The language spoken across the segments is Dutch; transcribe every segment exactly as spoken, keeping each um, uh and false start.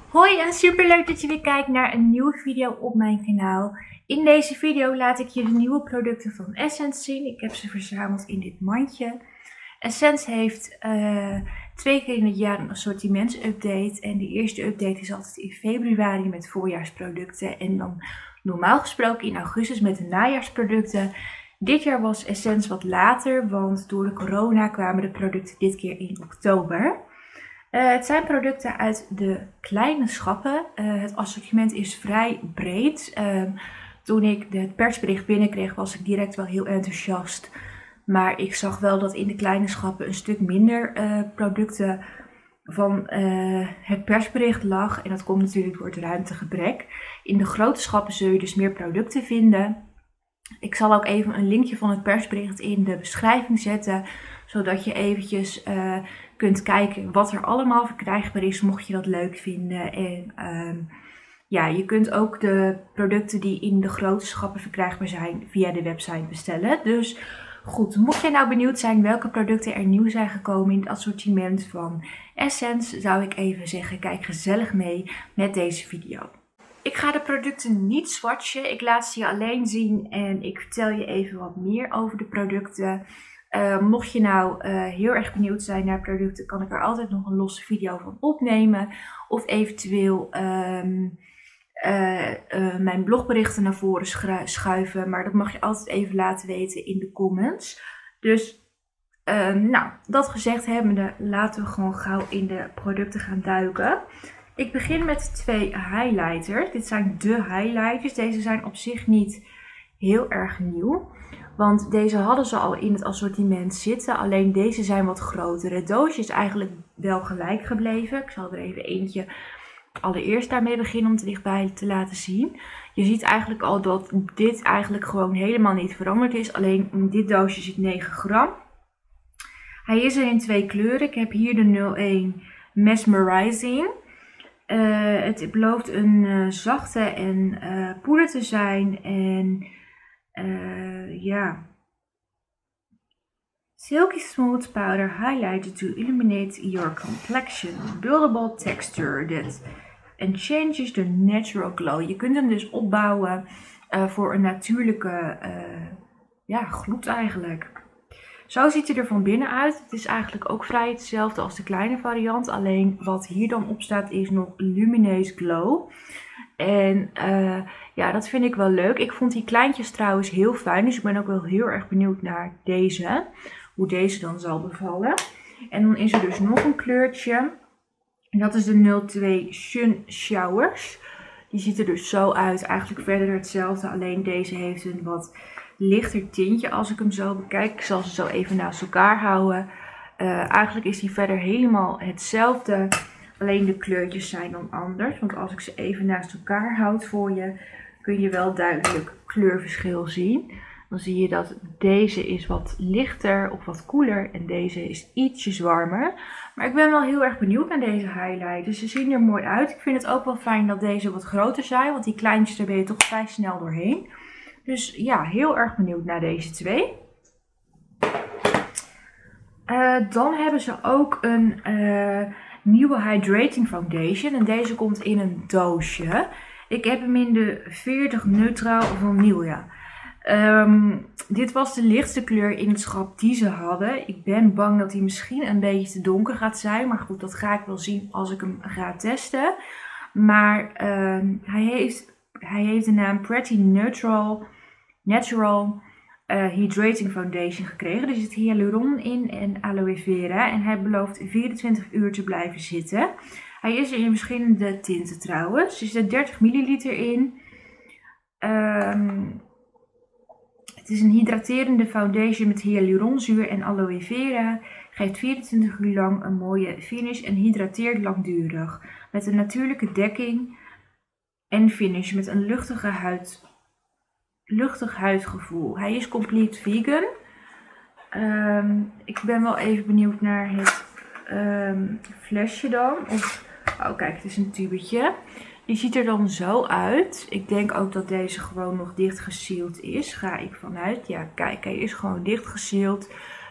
Hoi en super leuk dat je weer kijkt naar een nieuwe video op mijn kanaal. In deze video laat ik je de nieuwe producten van Essence zien. Ik heb ze verzameld in dit mandje. Essence heeft uh, twee keer in het jaar een assortimentsupdate. En de eerste update is altijd in februari met voorjaarsproducten. En dan normaal gesproken in augustus met de najaarsproducten. Dit jaar was Essence wat later, want door de corona kwamen de producten dit keer in oktober. Uh, het zijn producten uit de kleine schappen. Uh, het assortiment is vrij breed. Uh, toen ik het persbericht binnenkreeg was ik direct wel heel enthousiast. Maar ik zag wel dat in de kleine schappen een stuk minder uh, producten van uh, het persbericht lag. En dat komt natuurlijk door het ruimtegebrek. In de grote schappen zul je dus meer producten vinden. Ik zal ook even een linkje van het persbericht in de beschrijving zetten. Zodat je eventjes uh, kunt kijken wat er allemaal verkrijgbaar is, mocht je dat leuk vinden. En uh, ja, je kunt ook de producten die in de grote schappen verkrijgbaar zijn via de website bestellen. Dus goed, mocht jij nou benieuwd zijn welke producten er nieuw zijn gekomen in het assortiment van Essence, zou ik even zeggen, kijk gezellig mee met deze video. Ik ga de producten niet swatchen, ik laat ze je alleen zien en ik vertel je even wat meer over de producten. Uh, mocht je nou uh, heel erg benieuwd zijn naar producten, kan ik er altijd nog een losse video van opnemen. Of eventueel um, uh, uh, mijn blogberichten naar voren schuiven. Maar dat mag je altijd even laten weten in de comments. Dus, uh, nou, dat gezegd hebbende, laten we gewoon gauw in de producten gaan duiken. Ik begin met twee highlighters. Dit zijn de highlighters. Deze zijn op zich niet heel erg nieuw. Want deze hadden ze al in het assortiment zitten. Alleen deze zijn wat groter. Het doosje is eigenlijk wel gelijk gebleven. Ik zal er even eentje allereerst daarmee beginnen om het dichtbij te laten zien. Je ziet eigenlijk al dat dit eigenlijk gewoon helemaal niet veranderd is. Alleen in dit doosje zit negen gram. Hij is er in twee kleuren. Ik heb hier de nul één Mesmerizing. Uh, het belooft een uh, zachte en uh, poeder te zijn. En uh, ja. Silky Smooth Powder Highlighter to illuminate your complexion. Buildable texture that enhances the natural glow. Je kunt hem dus opbouwen uh, voor een natuurlijke uh, ja, gloed eigenlijk. Zo ziet hij er van binnen uit. Het is eigenlijk ook vrij hetzelfde als de kleine variant. Alleen wat hier dan op staat is nog Luminous Glow. En uh, ja, dat vind ik wel leuk. Ik vond die kleintjes trouwens heel fijn. Dus ik ben ook wel heel erg benieuwd naar deze. Hoe deze dan zal bevallen. En dan is er dus nog een kleurtje. En dat is de nul twee Sun Showers. Die ziet er dus zo uit. Eigenlijk verder hetzelfde. Alleen deze heeft een wat lichter tintje als ik hem zo bekijk. Ik zal ze zo even naast elkaar houden. Uh, eigenlijk is die verder helemaal hetzelfde. Alleen de kleurtjes zijn dan anders. Want als ik ze even naast elkaar houd voor je, kun je wel duidelijk kleurverschil zien. Dan zie je dat deze is wat lichter of wat koeler. En deze is ietsjes warmer. Maar ik ben wel heel erg benieuwd naar deze highlighters. Ze zien er mooi uit. Ik vind het ook wel fijn dat deze wat groter zijn. Want die kleintjes, daar ben je toch vrij snel doorheen. Dus ja, heel erg benieuwd naar deze twee. Uh, dan hebben ze ook een uh, nieuwe Hydrating Foundation. En deze komt in een doosje. Ik heb hem in de veertig Neutraal Vanille. Um, dit was de lichtste kleur in het schap die ze hadden. Ik ben bang dat hij misschien een beetje te donker gaat zijn. Maar goed, dat ga ik wel zien als ik hem ga testen. Maar um, hij heeft... Hij heeft de naam Pretty Neutral Natural uh, Hydrating Foundation gekregen. Er zit hyaluron in en aloe vera. En hij belooft vierentwintig uur te blijven zitten. Hij is er in verschillende tinten trouwens. Er zit dertig milliliter in. Um, het is een hydraterende foundation met hyaluronzuur en aloe vera. Geeft vierentwintig uur lang een mooie finish en hydrateert langdurig. Met een natuurlijke dekking en finish met een luchtige huid, luchtig huidgevoel. Hij is complete vegan. Um, ik ben wel even benieuwd naar het um, flesje dan. Of, oh kijk, het is een tubetje. Die ziet er dan zo uit. Ik denk ook dat deze gewoon nog dicht gesealed is. Ga ik vanuit. Ja, kijk, hij is gewoon dicht gesealed.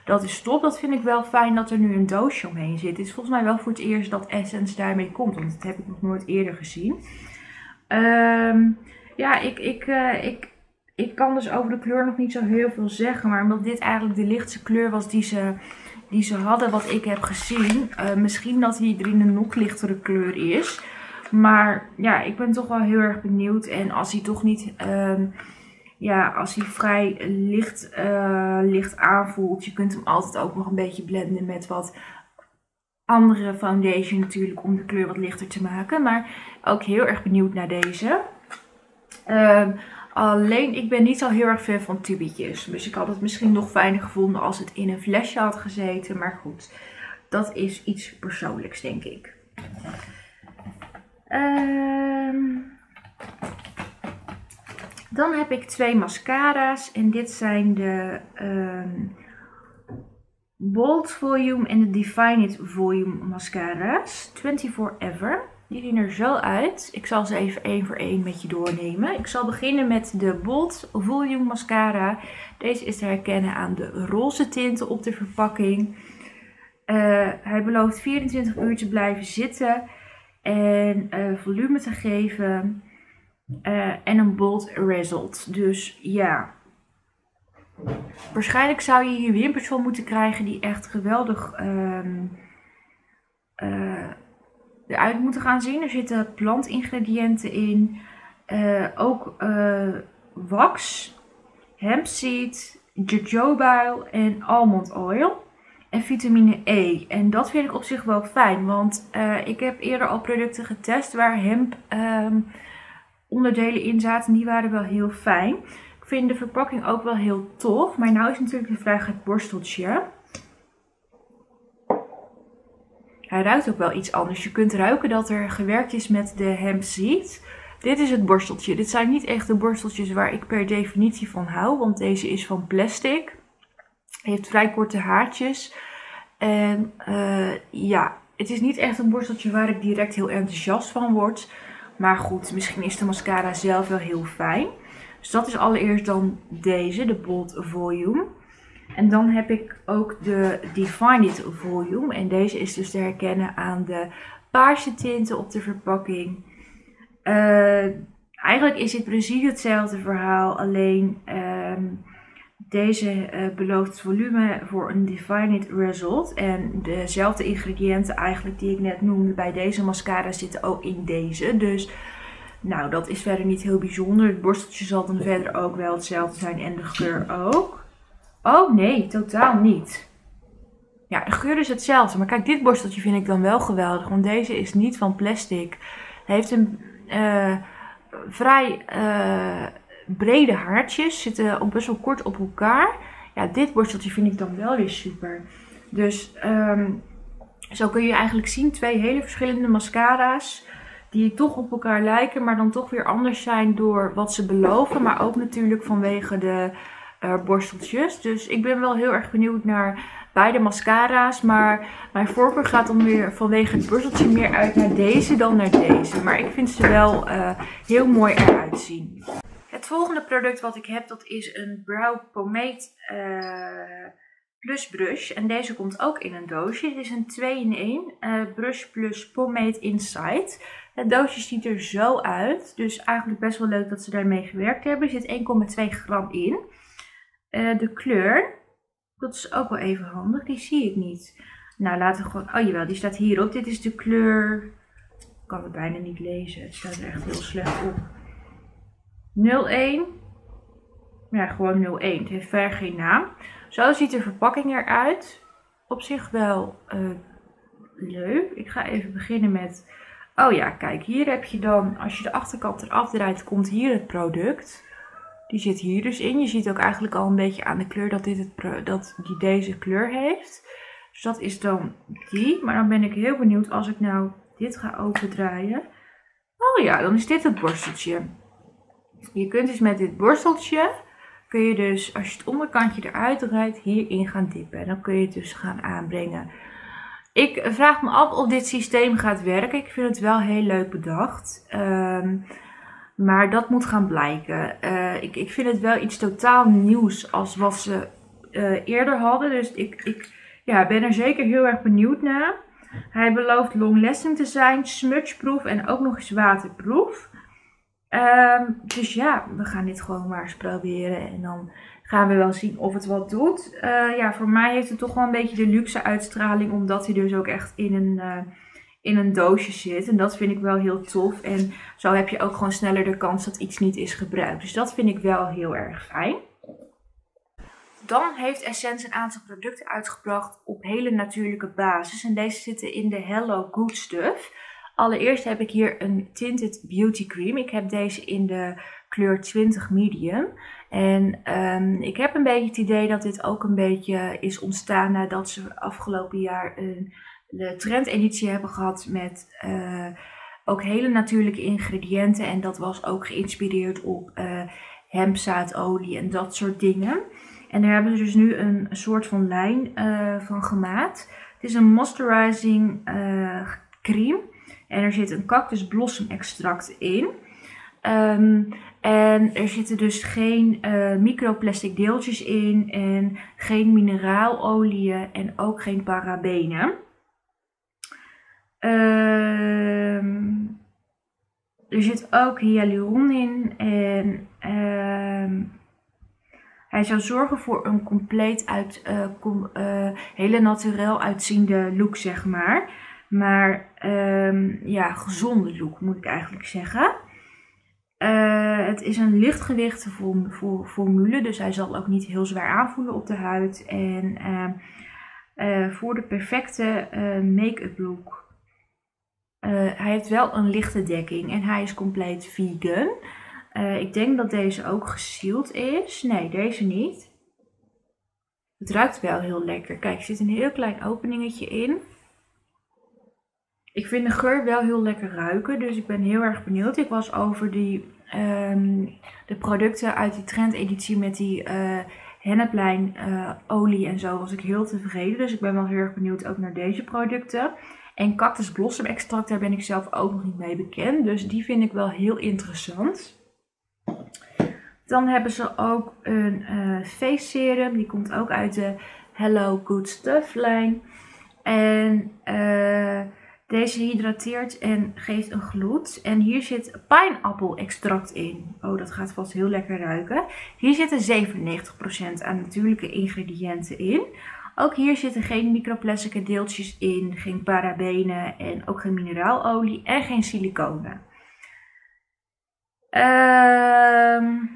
Dat is top. Dat vind ik wel fijn dat er nu een doosje omheen zit. Het is volgens mij wel voor het eerst dat Essence daarmee komt. Want dat heb ik nog nooit eerder gezien. Um, ja, ik, ik, uh, ik, ik kan dus over de kleur nog niet zo heel veel zeggen. Maar omdat dit eigenlijk de lichtste kleur was die ze, die ze hadden wat ik heb gezien. Uh, misschien dat hij erin een nog lichtere kleur is. Maar ja, ik ben toch wel heel erg benieuwd. En als hij toch niet... Um, Ja, als hij vrij licht, uh, licht aanvoelt. Je kunt hem altijd ook nog een beetje blenden met wat andere foundation natuurlijk. Om de kleur wat lichter te maken. Maar ook heel erg benieuwd naar deze. Uh, alleen, ik ben niet zo heel erg fan van tubetjes. Dus ik had het misschien nog fijner gevonden als het in een flesje had gezeten. Maar goed, dat is iets persoonlijks denk ik. Ehm... Uh, Dan heb ik twee mascara's en dit zijn de um, Bold Volume en de Define It Volume mascara's. vierentwintig Ever. Die zien er zo uit. Ik zal ze even één voor één met je doornemen. Ik zal beginnen met de Bold Volume mascara. Deze is te herkennen aan de roze tinten op de verpakking. Uh, hij belooft vierentwintig uur te blijven zitten en uh, volume te geven. Uh, en een bold result. Dus ja. Waarschijnlijk zou je hier wimpers van moeten krijgen die echt geweldig um, uh, eruit moeten gaan zien. Er zitten plantingrediënten in. Uh, ook uh, wax, hempseed, jojoba en almond oil. En vitamine E. En dat vind ik op zich wel fijn. Want uh, ik heb eerder al producten getest waar hemp... Um, onderdelen in zaten, die waren wel heel fijn. Ik vind de verpakking ook wel heel tof. Maar nou is natuurlijk de vraag het borsteltje. Hij ruikt ook wel iets anders. Je kunt ruiken dat er gewerkt is met de hempseed. Dit is het borsteltje. Dit zijn niet echt de borsteltjes waar ik per definitie van hou. Want deze is van plastic. Heeft vrij korte haartjes. En uh, ja, het is niet echt een borsteltje waar ik direct heel enthousiast van word. Maar goed, misschien is de mascara zelf wel heel fijn. Dus dat is allereerst dan deze, de Bold Volume. En dan heb ik ook de Define It Volume. En deze is dus te herkennen aan de paarse tinten op de verpakking. Uh, eigenlijk is dit precies hetzelfde verhaal. Alleen um, deze uh, belooft volume voor een Define It Result. En dezelfde ingrediënten eigenlijk die ik net noemde bij deze mascara zitten ook in deze. Dus nou, dat is verder niet heel bijzonder. Het borsteltje zal dan verder ook wel hetzelfde zijn en de geur ook. Oh nee, totaal niet. Ja, de geur is hetzelfde. Maar kijk, dit borsteltje vind ik dan wel geweldig. Want deze is niet van plastic. Hij heeft een uh, vrij... Uh, brede haartjes, zitten ook best wel kort op elkaar. Ja, dit borsteltje vind ik dan wel weer super. Dus um, zo kun je eigenlijk zien twee hele verschillende mascara's. Die toch op elkaar lijken, maar dan toch weer anders zijn door wat ze beloven. Maar ook natuurlijk vanwege de uh, borsteltjes. Dus ik ben wel heel erg benieuwd naar beide mascara's. Maar mijn voorkeur gaat dan weer vanwege het borsteltje meer uit naar deze dan naar deze. Maar ik vind ze wel uh, heel mooi eruit zien. Het volgende product wat ik heb, dat is een Brow Pomade uh, Plus Brush. En deze komt ook in een doosje. Dit is een twee in één uh, Brush Plus Pomade Inside. Het doosje ziet er zo uit. Dus eigenlijk best wel leuk dat ze daarmee gewerkt hebben. Er zit één komma twee gram in. Uh, de kleur, dat is ook wel even handig. Die zie ik niet. Nou, laten we gewoon... Oh jawel, die staat hierop. Dit is de kleur... Ik kan het bijna niet lezen. Het staat er echt heel slecht op. nul één. Ja, gewoon nul één. Het heeft verder geen naam. Zo ziet de verpakking eruit. Op zich wel uh, leuk. Ik ga even beginnen met... Oh ja, kijk. Hier heb je dan... Als je de achterkant eraf draait, komt hier het product. Die zit hier dus in. Je ziet ook eigenlijk al een beetje aan de kleur dat, dit het, dat die deze kleur heeft. Dus dat is dan die. Maar dan ben ik heel benieuwd als ik nou dit ga opendraaien. Oh ja, dan is dit het borsteltje. Je kunt dus met dit borsteltje, kun je dus als je het onderkantje eruit draait, hierin gaan dippen. En dan kun je het dus gaan aanbrengen. Ik vraag me af of dit systeem gaat werken. Ik vind het wel heel leuk bedacht. Um, maar dat moet gaan blijken. Uh, ik, ik vind het wel iets totaal nieuws als wat ze uh, eerder hadden. Dus ik, ik ja, ben er zeker heel erg benieuwd naar. Hij belooft long-lasting te zijn, smudgeproof en ook nog eens waterproof. Um, dus ja, we gaan dit gewoon maar eens proberen en dan gaan we wel zien of het wat doet. Uh, ja, voor mij heeft het toch wel een beetje de luxe uitstraling, omdat hij dus ook echt in een, uh, in een doosje zit. En dat vind ik wel heel tof. En zo heb je ook gewoon sneller de kans dat iets niet is gebruikt. Dus dat vind ik wel heel erg fijn. Dan heeft Essence een aantal producten uitgebracht op hele natuurlijke basis. En deze zitten in de Hello Good Stuff. Allereerst heb ik hier een Tinted Beauty Cream. Ik heb deze in de kleur twintig medium. En um, ik heb een beetje het idee dat dit ook een beetje is ontstaan nadat ze afgelopen jaar een de trendeditie hebben gehad met uh, ook hele natuurlijke ingrediënten. En dat was ook geïnspireerd op uh, hempzaadolie en dat soort dingen. En daar hebben ze dus nu een, een soort van lijn uh, van gemaakt. Het is een moisturizing uh, cream. En er zit een cactus blossom extract in. Um, en er zitten dus geen uh, microplastic deeltjes in. En geen mineraalolie en ook geen parabenen. Um, er zit ook hyaluron in. En um, hij zou zorgen voor een compleet uit, uh, com, uh, hele naturel uitziende look, zeg maar. Maar um, ja, gezonde look moet ik eigenlijk zeggen. Uh, het is een lichtgewicht formule, dus hij zal ook niet heel zwaar aanvoelen op de huid. En uh, uh, voor de perfecte uh, make-up look. Uh, hij heeft wel een lichte dekking en hij is compleet vegan. Uh, ik denk dat deze ook gesealed is. Nee, deze niet. Het ruikt wel heel lekker. Kijk, er zit een heel klein openingetje in. Ik vind de geur wel heel lekker ruiken, dus ik ben heel erg benieuwd. Ik was over die, um, de producten uit die trendeditie met die uh, henneplijn uh, olie en zo was ik heel tevreden. Dus ik ben wel heel erg benieuwd ook naar deze producten. En cactus blossom extract, daar ben ik zelf ook nog niet mee bekend. Dus die vind ik wel heel interessant. Dan hebben ze ook een uh, face serum. Die komt ook uit de Hello Good Stuff lijn. En uh, deze hydrateert en geeft een gloed. En hier zit pineapple extract in. Oh, dat gaat vast heel lekker ruiken. Hier zitten zevenennegentig procent aan natuurlijke ingrediënten in. Ook hier zitten geen microplastic deeltjes in, geen parabenen en ook geen mineraalolie en geen siliconen. Um,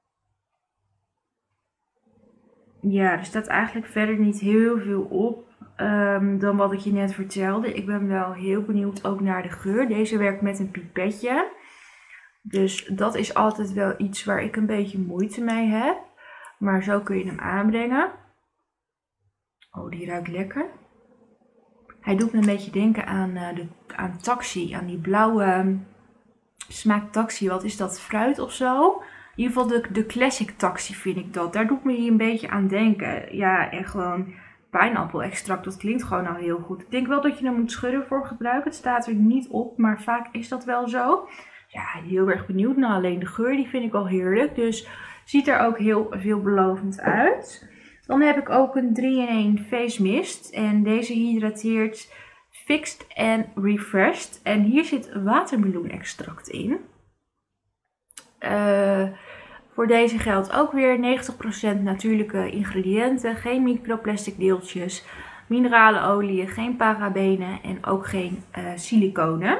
ja, er staat eigenlijk verder niet heel veel op um, dan wat ik je net vertelde. Ik ben wel heel benieuwd ook naar de geur. Deze werkt met een pipetje. Dus dat is altijd wel iets waar ik een beetje moeite mee heb. Maar zo kun je hem aanbrengen. Oh, die ruikt lekker. Hij doet me een beetje denken aan, uh, de, aan taxi, aan die blauwe uh, smaak taxi. Wat is dat? Fruit of zo? In ieder geval de, de classic taxi vind ik dat. Daar doet me hier een beetje aan denken. Ja, en gewoon pineapple extract. Dat klinkt gewoon al heel goed. Ik denk wel dat je hem moet schudden voor gebruik. Het staat er niet op, maar vaak is dat wel zo. Ja, heel erg benieuwd. Nou, alleen de geur die vind ik al heerlijk. Dus ziet er ook heel veelbelovend uit. Dan heb ik ook een drie in één face mist. En deze hydrateert, fixed en refreshed. En hier zit watermeloen extract in. Uh, voor deze geldt ook weer negentig procent natuurlijke ingrediënten. Geen microplastic deeltjes, mineralolie, geen parabenen en ook geen uh, siliconen.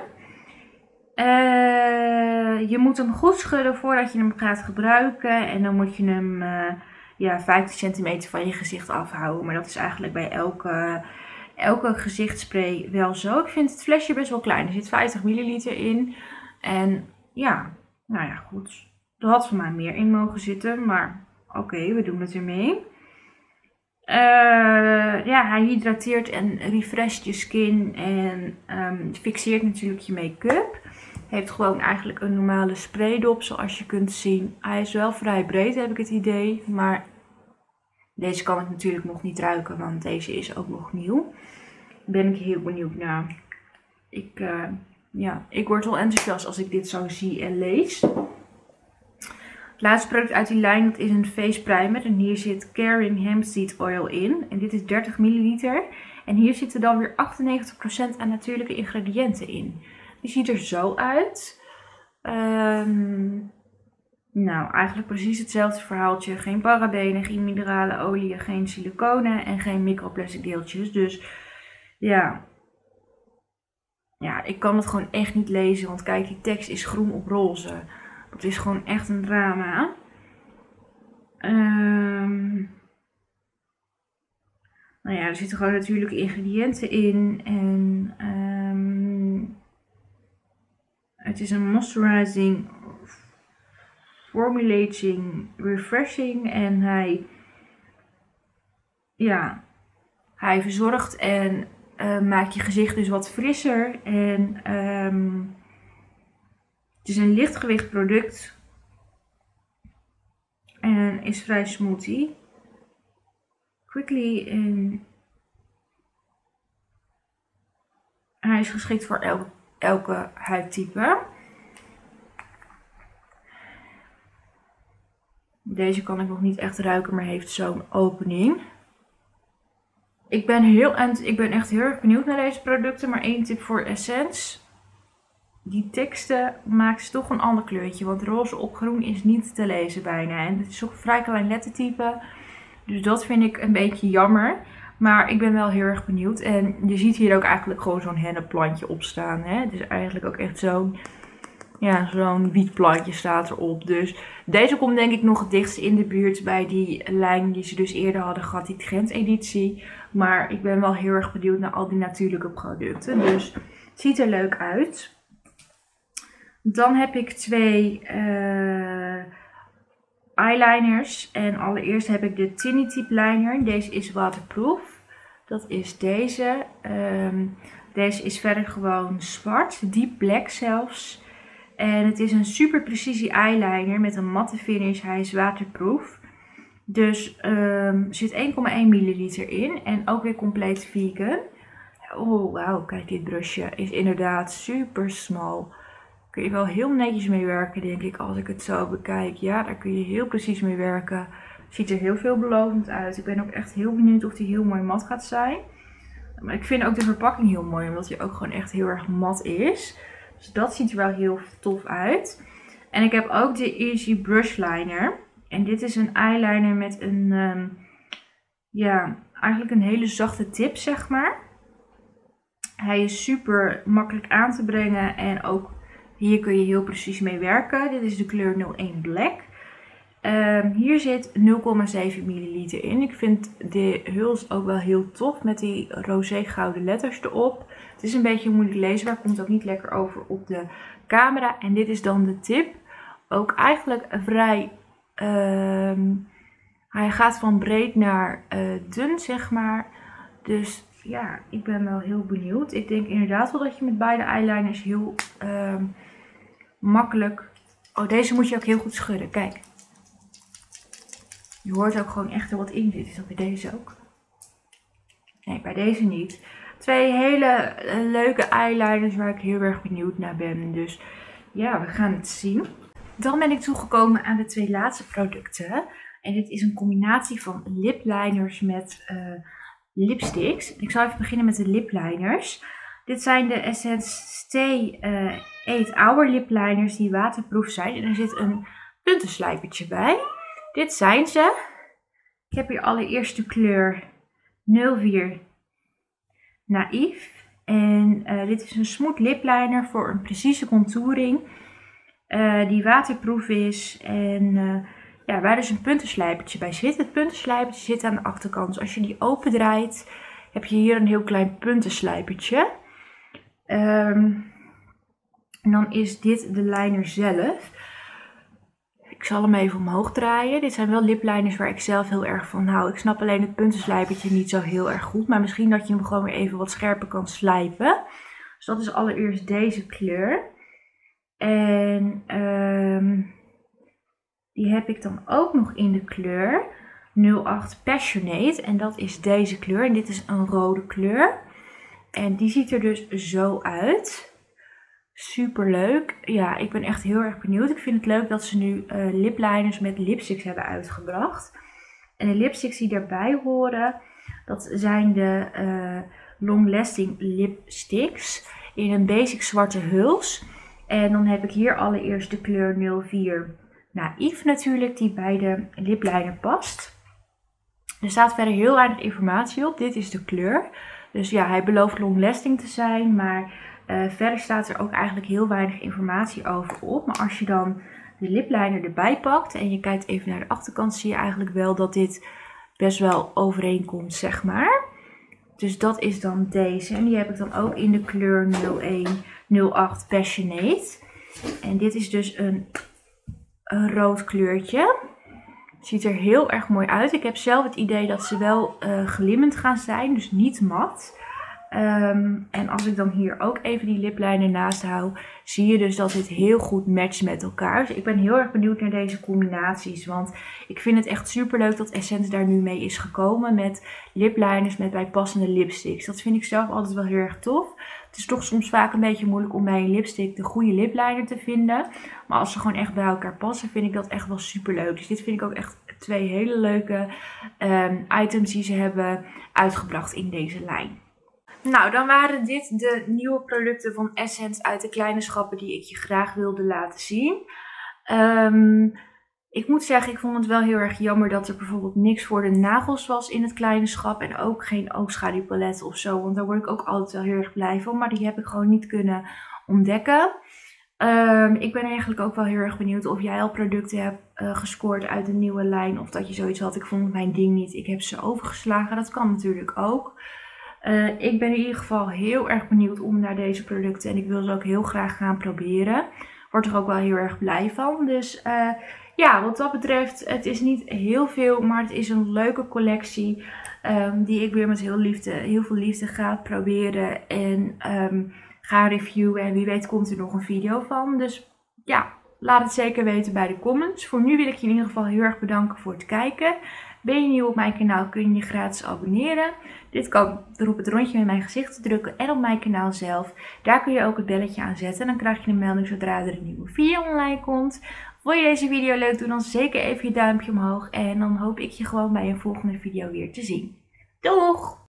Uh, je moet hem goed schudden voordat je hem gaat gebruiken. En dan moet je hem uh, ja, vijftien centimeter van je gezicht afhouden. Maar dat is eigenlijk bij elke, elke gezichtsspray wel zo. Ik vind het flesje best wel klein. Er zit vijftig milliliter in. En ja, nou ja, goed. Er had voor mij meer in mogen zitten. Maar oké, okay, we doen het ermee. Uh, ja, hij hydrateert en refresht je skin. En um, fixeert natuurlijk je make-up. Heeft gewoon eigenlijk een normale spraydop zoals je kunt zien. Hij is wel vrij breed, heb ik het idee. Maar deze kan ik natuurlijk nog niet ruiken, want deze is ook nog nieuw. Daar ben ik heel benieuwd naar. Ik, uh, ja, ik word wel enthousiast als ik dit zo zie en lees. laatste product uit die lijn, dat is een face primer. En hier zit Caring Hemp Seed Oil in. En dit is dertig milliliter. En hier zitten dan weer achtennegentig procent aan natuurlijke ingrediënten in. Die ziet er zo uit. Um, nou, eigenlijk precies hetzelfde verhaaltje. Geen parabenen, geen minerale oliën, geen siliconen en geen microplastic deeltjes. Dus ja... Ja, ik kan het gewoon echt niet lezen, want kijk, die tekst is groen op roze. Dat is gewoon echt een drama. Um, nou ja, er zitten gewoon natuurlijke ingrediënten in. En um, het is een moisturizing, formulating, refreshing. En hij, ja, hij verzorgt en... Uh, maak je gezicht dus wat frisser. En um, het is een lichtgewicht product. En is vrij smoothie. Quickly. En hij is geschikt voor elke, elke huidtype. Deze kan ik nog niet echt ruiken, maar heeft zo'n opening. Ik ben, heel, ik ben echt heel erg benieuwd naar deze producten. Maar één tip voor Essence. Die teksten maakt toch een ander kleurtje. Want roze op groen is niet te lezen bijna. En het is ook een vrij klein lettertype. Dus dat vind ik een beetje jammer. Maar ik ben wel heel erg benieuwd. En je ziet hier ook eigenlijk gewoon zo'n hennepplantje op staan. Hè? Het is eigenlijk ook echt zo'n... Ja, zo'n wietplantje staat erop. Dus deze komt denk ik nog het dichtst in de buurt bij die lijn die ze dus eerder hadden gehad. Die Trend editie. Maar ik ben wel heel erg benieuwd naar al die natuurlijke producten. Dus het ziet er leuk uit. Dan heb ik twee uh, eyeliners. En allereerst heb ik de Tiny Tip Liner. Deze is waterproof. Dat is deze. Um, deze is verder gewoon zwart. Deep black zelfs. En het is een super precisie eyeliner met een matte finish. Hij is waterproof. Dus um, er zit één komma één milliliter in. En ook weer compleet vegan. Oh, wauw. Kijk, dit brusje is inderdaad super smal. Daar kun je wel heel netjes mee werken, denk ik, als ik het zo bekijk. Ja, daar kun je heel precies mee werken. Ziet er heel veelbelovend uit. Ik ben ook echt heel benieuwd of die heel mooi mat gaat zijn. Maar ik vind ook de verpakking heel mooi, omdat die ook gewoon echt heel erg mat is. Dus dat ziet er wel heel tof uit. En ik heb ook de Easy Brush Liner. En dit is een eyeliner met een, um, ja, eigenlijk een hele zachte tip, zeg maar. Hij is super makkelijk aan te brengen en ook hier kun je heel precies mee werken. Dit is de kleur nul één Black. Um, hier zit nul komma zeven milliliter in. Ik vind de huls ook wel heel tof met die roze gouden letters erop. Het is een beetje moeilijk leesbaar, komt ook niet lekker over op de camera. En dit is dan de tip. Ook eigenlijk vrij... Um, hij gaat van breed naar uh, dun, zeg maar. Dus ja, ik ben wel heel benieuwd. Ik denk inderdaad wel dat je met beide eyeliners heel um, makkelijk... Oh, deze moet je ook heel goed schudden. Kijk. Je hoort ook gewoon echt er wat in zit. Is dat bij deze ook? Nee, bij deze niet. Twee hele uh, leuke eyeliners waar ik heel erg benieuwd naar ben. Dus ja, we gaan het zien. Dan ben ik toegekomen aan de twee laatste producten. En dit is een combinatie van lipliners met uh, lipsticks. Ik zal even beginnen met de lipliners. Dit zijn de Essence Stay uh, eight hour lipliners die waterproof zijn. En er zit een puntenslijpertje bij. Dit zijn ze. Ik heb hier allereerst de kleur nul vier Naïef. En uh, dit is een smooth lipliner voor een precieze contouring. Uh, die waterproof is. En uh, ja, waar dus een puntenslijpertje bij zit. Het puntenslijpertje zit aan de achterkant. Dus als je die opendraait, heb je hier een heel klein puntenslijpertje. Um, en dan is dit de liner zelf. Ik zal hem even omhoog draaien. Dit zijn wel lipliners waar ik zelf heel erg van hou. Ik snap alleen het puntenslijpertje niet zo heel erg goed. Maar misschien dat je hem gewoon weer even wat scherper kan slijpen. Dus dat is allereerst deze kleur. En um, die heb ik dan ook nog in de kleur nul acht Passionate. En dat is deze kleur. En dit is een rode kleur. En die ziet er dus zo uit. Super leuk. Ja, ik ben echt heel erg benieuwd. Ik vind het leuk dat ze nu uh, lipliners met lipsticks hebben uitgebracht. En de lipsticks die daarbij horen, dat zijn de uh, Long Lasting Lipsticks in een basic zwarte huls. En dan heb ik hier allereerst de kleur nul vier Naïef natuurlijk, die bij de lipliner past. Er staat verder heel weinig informatie op. Dit is de kleur. Dus ja, hij belooft long lasting te zijn, maar uh, verder staat er ook eigenlijk heel weinig informatie over op. Maar als je dan de lipliner erbij pakt en je kijkt even naar de achterkant, zie je eigenlijk wel dat dit best wel overeenkomt, zeg maar. Dus dat is dan deze. En die heb ik dan ook in de kleur nul een nul acht Passionate. En dit is dus een, een rood kleurtje. Het ziet er heel erg mooi uit. Ik heb zelf het idee dat ze wel uh, glimmend gaan zijn, dus niet mat. Um, en als ik dan hier ook even die lipliner naast hou, zie je dus dat dit heel goed matcht met elkaar. Dus ik ben heel erg benieuwd naar deze combinaties. Want ik vind het echt super leuk dat Essence daar nu mee is gekomen met lipliners met bijpassende lipsticks. Dat vind ik zelf altijd wel heel erg tof. Het is toch soms vaak een beetje moeilijk om bij een lipstick de goede lipliner te vinden. Maar als ze gewoon echt bij elkaar passen, vind ik dat echt wel super leuk. Dus dit vind ik ook echt twee hele leuke um, items die ze hebben uitgebracht in deze lijn. Nou, dan waren dit de nieuwe producten van Essence uit de kleine schappen die ik je graag wilde laten zien. Um, ik moet zeggen, ik vond het wel heel erg jammer dat er bijvoorbeeld niks voor de nagels was in het kleine schap. En ook geen oogschaduwpalet of zo, want daar word ik ook altijd wel heel erg blij van. Maar die heb ik gewoon niet kunnen ontdekken. Um, ik ben eigenlijk ook wel heel erg benieuwd of jij al producten hebt uh, gescoord uit de nieuwe lijn. Of dat je zoiets had, ik vond mijn ding niet, ik heb ze overgeslagen. Dat kan natuurlijk ook. Uh, ik ben in ieder geval heel erg benieuwd om naar deze producten en ik wil ze ook heel graag gaan proberen. Word er ook wel heel erg blij van. Dus uh, ja, wat dat betreft, het is niet heel veel, maar het is een leuke collectie um, die ik weer met heel, liefde, heel veel liefde ga proberen en um, ga reviewen. En wie weet komt er nog een video van. Dus ja, laat het zeker weten bij de comments. Voor nu wil ik je in ieder geval heel erg bedanken voor het kijken. Ben je nieuw op mijn kanaal, kun je je gratis abonneren. Dit kan door op het rondje met mijn gezicht te drukken en op mijn kanaal zelf. Daar kun je ook het belletje aan zetten en dan krijg je een melding zodra er een nieuwe video online komt. Vond je deze video leuk, doe dan zeker even je duimpje omhoog en dan hoop ik je gewoon bij een volgende video weer te zien. Doeg!